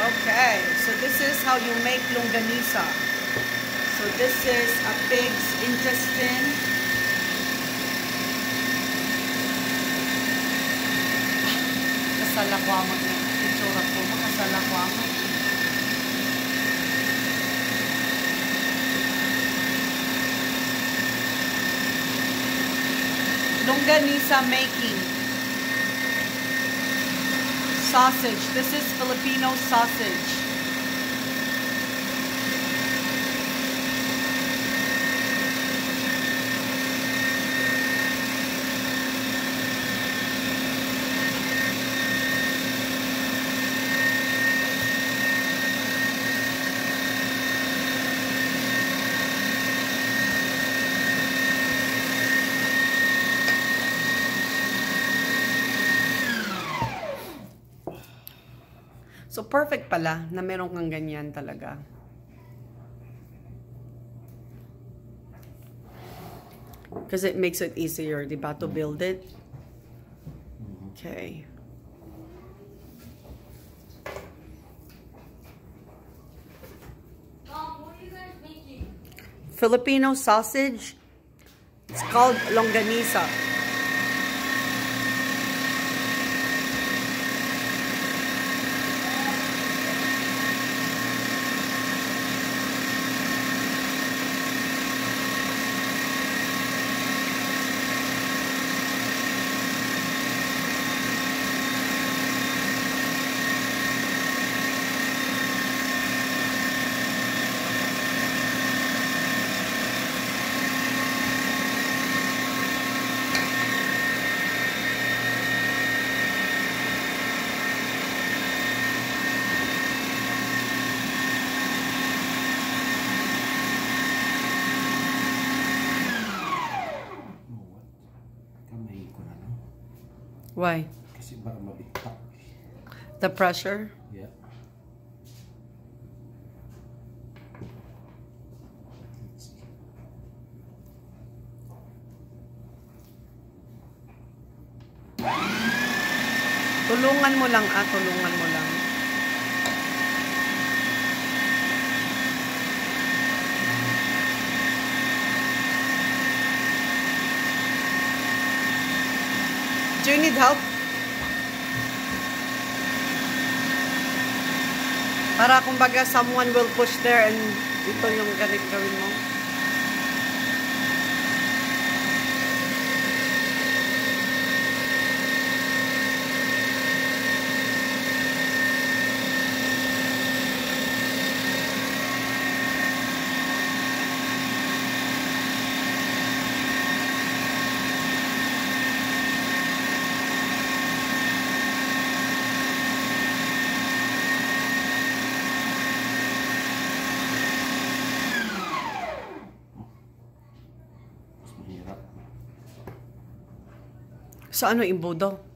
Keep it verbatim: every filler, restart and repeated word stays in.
Okay, so this is how you make longganisa. So this is a pig's intestine. Kasalakwamag na itsura ko. Makasalakwamag. Longganisa making. Sausage. This is Filipino sausage. So, perfect pala na meron kang ganyan talaga. Because it makes it easier, di ba, to build it? Okay. Mom, what are you guys making? Filipino sausage. It's called longganisa. Why? Kasi baka mabitak. The pressure? Yeah. Tulungan mo lang, ah. Tulungan mo lang. Do you need help? Para kumbaga someone will push there and ito yung ganit gawin mo. So, ano imbudo?